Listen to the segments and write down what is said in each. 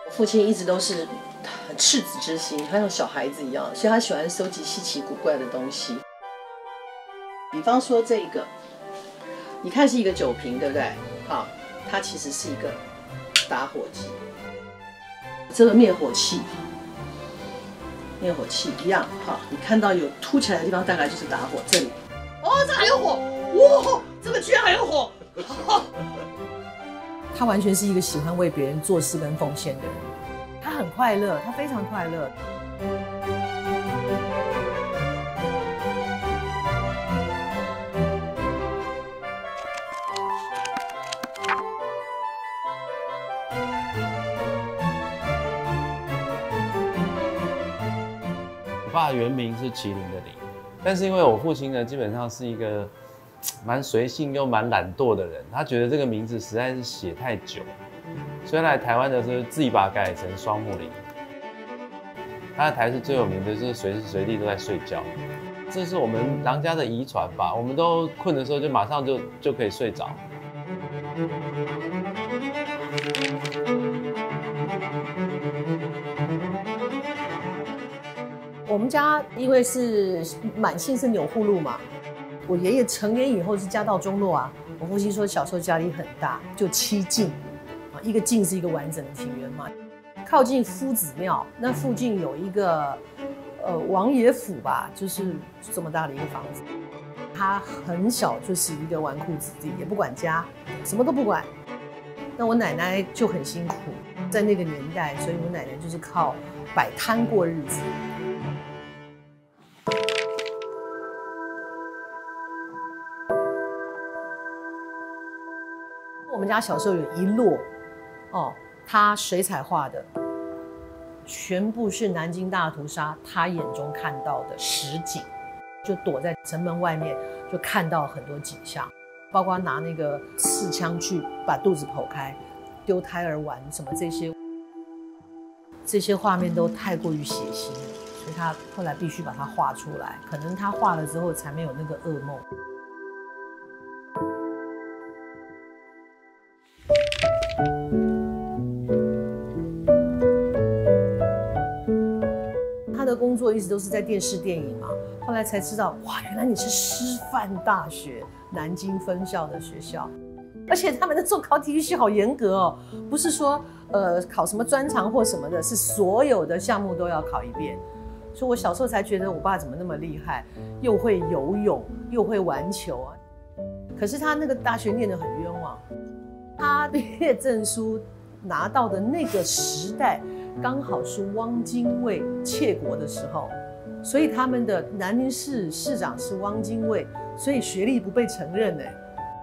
父亲一直都是很赤子之心，他像小孩子一样，所以他喜欢收集稀奇古怪的东西。比方说这个，你看是一个酒瓶，对不对？好，它其实是一个打火机。这个灭火器，灭火器一样，好，你看到有凸起来的地方，大概就是打火这里。哦，这还有火，哇，这个居然还有火！他完全是一个喜欢为别人做事跟奉献的人，他很快乐，他非常快乐。 我爸原名是麒麟的麟，但是因为我父亲呢，基本上是一个蛮随性又蛮懒惰的人，他觉得这个名字实在是写太久，所以来台湾的时候自己把它改成双木麟。他的台式最有名的就是随时随地都在睡觉，这是我们郎家的遗传吧。我们都困的时候就马上就可以睡着。 我们家因为是满姓是钮祜禄嘛，我爷爷成年以后是家道中落啊。我父亲说小时候家里很大，就7进，啊，一个进是一个完整的庭园嘛。靠近夫子庙，那附近有一个王爷府吧，就是这么大的一个房子。他很小就是一个纨绔子弟，也不管家，什么都不管。那我奶奶就很辛苦，在那个年代，所以我奶奶就是靠摆摊过日子。我们家小时候有一摞，哦，他水彩画的，全部是南京大屠杀他眼中看到的实景，就躲在城门外面，就看到很多景象，包括拿那个刺枪去把肚子剖开，丢胎儿丸什么这些画面都太过于血腥了，所以他后来必须把它画出来。可能他画了之后才没有那个噩梦。他的工作一直都是在电视电影嘛，后来才知道，哇，原来你是师范大学南京分校的学校，而且他们的考体育系好严格哦，不是说考什么专长或什么的，是所有的项目都要考一遍。所以我小时候才觉得我爸怎么那么厉害，又会游泳，又会玩球啊。可是他那个大学念得很冤枉，他毕业证书拿到的那个时代，刚好是汪精卫窃国的时候，所以他们的南宁市市长是汪精卫，所以学历不被承认哎。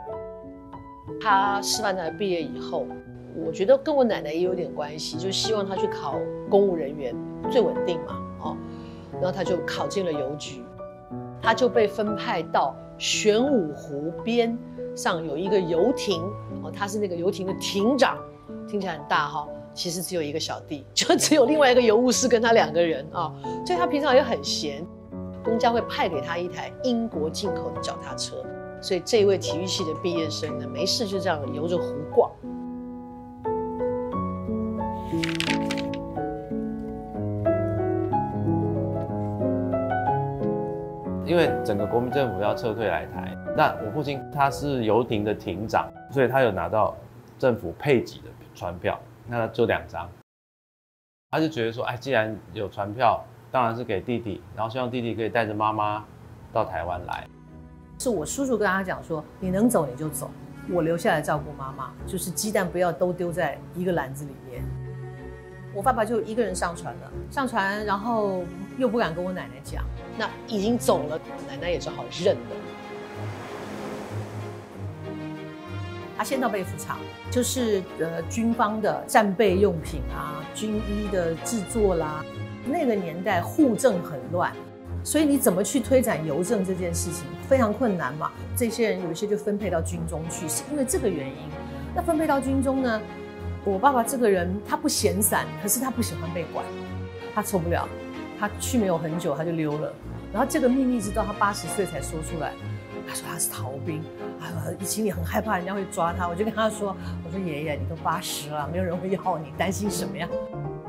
他师范大学毕业以后，我觉得跟我奶奶也有点关系，就希望他去考公务人员，最稳定嘛，哦，然后他就考进了邮局，他就被分派到玄武湖边上有一个游艇，哦，他是那个游艇的艇长，听起来很大哈，其实只有一个小弟，就只有另外一个邮务士跟他2个人啊，所以他平常也很闲，公家会派给他一台英国进口的脚踏车，所以这位体育系的毕业生呢，没事就这样游着湖逛。 因为整个国民政府要撤退来台，那我父亲他是游艇的艇长，所以他有拿到政府配给的船票，那就2张。他就觉得说，哎，既然有船票，当然是给弟弟，然后希望弟弟可以带着妈妈到台湾来。 是我叔叔跟他讲说，你能走你就走，我留下来照顾妈妈，就是鸡蛋不要都丢在一个篮子里面。我爸爸就一个人上船了，上船然后又不敢跟我奶奶讲，那已经走了，奶奶也只好认了。他先到被服厂，就是军方的战备用品啊，军医的制作啦。那个年代户政很乱，所以你怎么去推展邮政这件事情非常困难嘛。这些人有一些就分配到军中去，是因为这个原因。那分配到军中呢，我爸爸这个人他不闲散，可是他不喜欢被管，他受不了，他去没有很久他就溜了。然后这个秘密直到他80岁才说出来。 他说他是逃兵，心里很害怕人家会抓他。我就跟他说，我说爷爷，你都80了，没有人会要你，担心什么呀？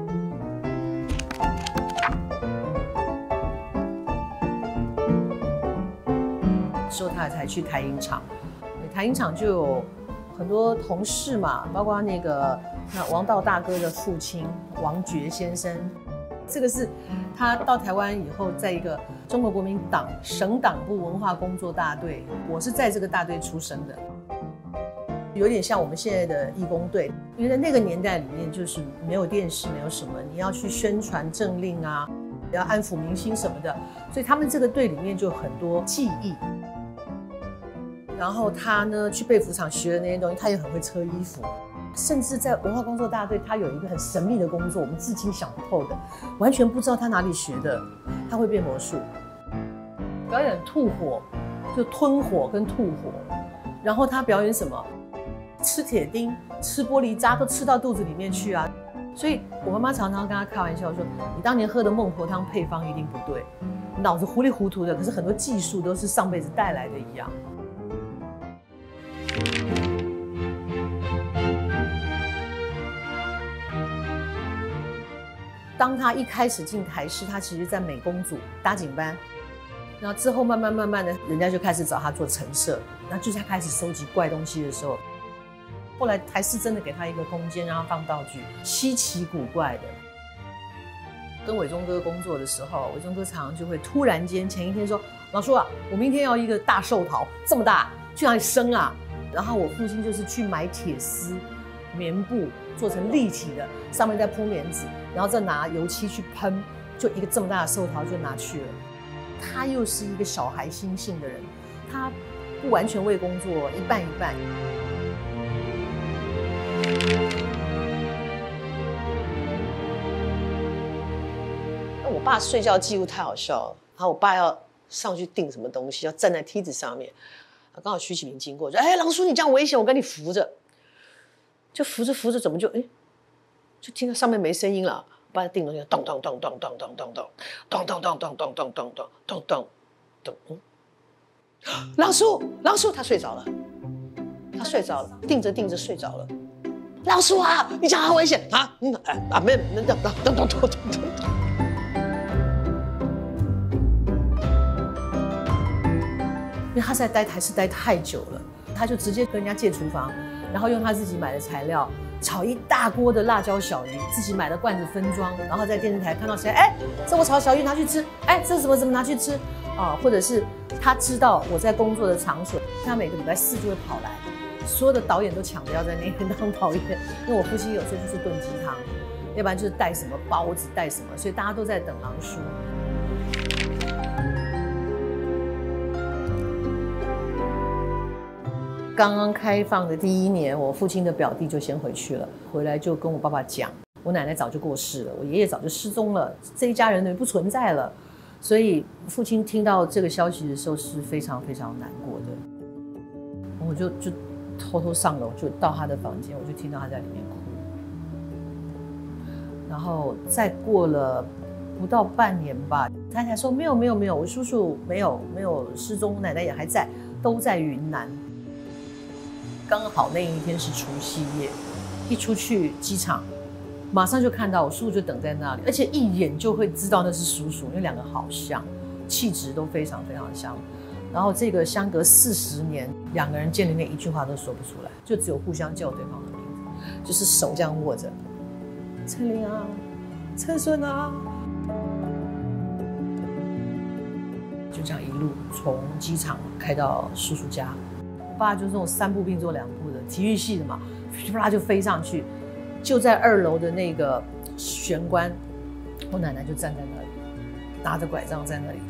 之后他才去台影厂，台影厂就有很多同事嘛，包括那王道大哥的父亲王觉先生，这个是他到台湾以后，在一个中国国民党省党部文化工作大队，我是在这个大队出生的，有点像我们现在的义工队，因为在那个年代里面就是没有电视，没有什么，你要去宣传政令啊，要安抚民心什么的，所以他们这个队里面就有很多技艺。然后他呢去被服厂学的那些东西，他也很会车衣服，甚至在文化工作大队，他有一个很神秘的工作，我们至今想不透的，完全不知道他哪里学的。他会变魔术，表演吐火，就吞火跟吐火。然后他表演什么？吃铁钉、吃玻璃渣，都吃到肚子里面去啊！所以我妈妈常常跟他开玩笑说：“你当年喝的孟婆汤配方一定不对，脑子糊里糊涂的。可是很多技术都是上辈子带来的一样。”当他一开始进台视，他其实在美工组搭景班，然后之后慢慢的，人家就开始找他做陈设，那就是他开始收集怪东西的时候。后来台视真的给他一个空间，让他放道具，稀奇古怪的。跟伟忠哥工作的时候，伟忠哥常常就会突然间前一天说：“老叔啊，我明天要一个大寿桃，这么大，去哪里生啊？”然后我父亲就是去买铁丝、棉布，做成立体的，上面再铺棉纸，然后再拿油漆去喷，就一个这么大的寿桃就拿去了。他又是一个小孩心性的人，他不完全为工作，一半一半。我爸睡觉记录太好笑了，然后我爸要上去订什么东西，要站在梯子上面。刚好徐启明经过，说：“哎，郎叔，你这样危险，我跟你扶着。”就扶着扶着，怎么就就听到上面没声音了。我把它定东西，咚咚咚咚咚咚咚咚咚咚咚咚咚咚咚咚咚咚咚。郎叔，他睡着了，定着定着睡着了。郎叔啊，你这样好危险啊！没，咚咚咚咚咚咚。因为他在台视待太久了，他就直接跟人家借厨房，然后用他自己买的材料炒一大锅的辣椒小鱼，自己买的罐子分装，然后在电视台看到谁，这我炒小鱼拿去吃，这是什么拿去吃啊？或者是他知道我在工作的场所，他每个礼拜4就会跑来，所有的导演都抢着要在那边当导演，因为我父亲有时候就是炖鸡汤，要不然就是带什么包子带什么，所以大家都在等郎叔。刚刚开放的第1年，我父亲的表弟就先回去了，回来就跟我爸爸讲，我奶奶早就过世了，我爷爷早就失踪了，这一家人等于不存在了。所以父亲听到这个消息的时候是非常非常难过的。我就偷偷上楼，就到他的房间，我就听到他在里面哭。然后再过了不到半年吧，他才说没有，我叔叔没有失踪，奶奶也还在，都在云南。刚好那一天是除夕夜，一出去机场，马上就看到我叔叔就等在那里，而且一眼就会知道那是叔叔，因为2个好像，气质都非常非常像。然后这个相隔40年，2个人见了面一句话都说不出来，就只有互相叫对方的名字，就是手这样握着，陈琳啊，陈顺啊，就这样一路从机场开到叔叔家。我爸就是那种3步并作2步的，体育系的嘛，啪啦就飞上去，就在2楼的那个玄关，我奶奶就站在那里，拿着拐杖在那里，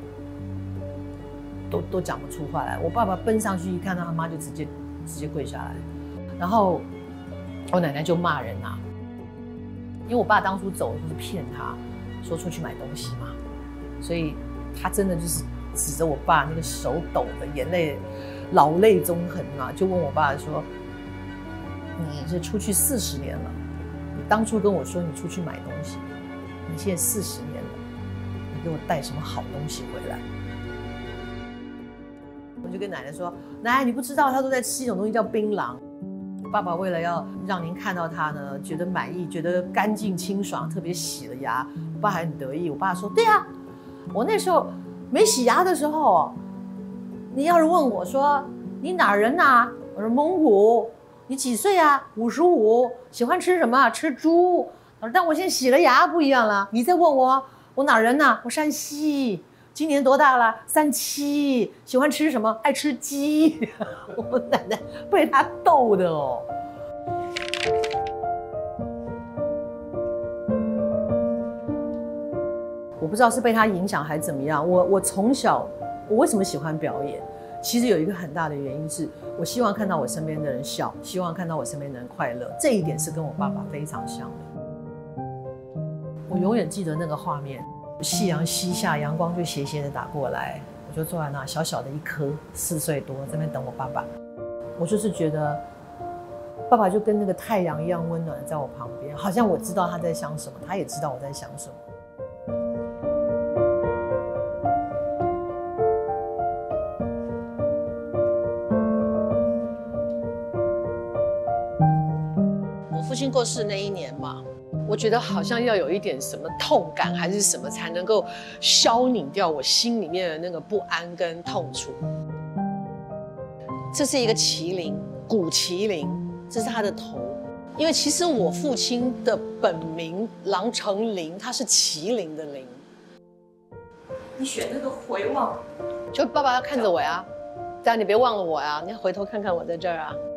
都讲不出话来。我爸爸奔上去一看到他妈就直接跪下来，然后我奶奶就骂人啊，因为我爸当初走就是骗他，说出去买东西嘛，所以他真的就是指着我爸那个手抖的眼泪。老泪纵横啊，就问我爸说：“你这出去40年了，你当初跟我说你出去买东西，你现在40年了，你给我带什么好东西回来？” 就跟奶奶说：“奶奶，你不知道他都在吃一种东西叫槟榔。”爸爸为了要让您看到他呢，觉得满意，觉得干净清爽，特别洗了牙。我爸还很得意。我爸说：“对啊，我那时候没洗牙的时候，你要是问我说你哪儿人啊？我说蒙古。你几岁啊？55。喜欢吃什么？吃猪。但我现在洗了牙不一样了。你再问我哪儿人啊？我山西。今年多大了？37。喜欢吃什么？爱吃鸡。”我奶奶被他逗的哦。我不知道是被他影响还是怎么样。我从小，我为什么喜欢表演？其实有一个很大的原因是，我希望看到我身边的人笑，希望看到我身边的人快乐。这一点是跟我爸爸非常像的。我永远记得那个画面，夕阳西下，阳光就斜斜的打过来，我就坐在那，小小的一颗，4岁多，在那边等我爸爸。我就是觉得，爸爸就跟那个太阳一样温暖，在我旁边，好像我知道他在想什么，他也知道我在想什么。我父亲过世那一年嘛，我觉得好像要有一点什么痛感还是什么，才能够消弭掉我心里面的那个不安跟痛楚。这是一个麒麟，古麒麟，这是他的头。因为其实我父亲的本名郎成麟，他是麒麟的麟。你选那个回望，就爸爸要看着我呀，这样你别忘了我呀，你要回头看看我在这儿啊。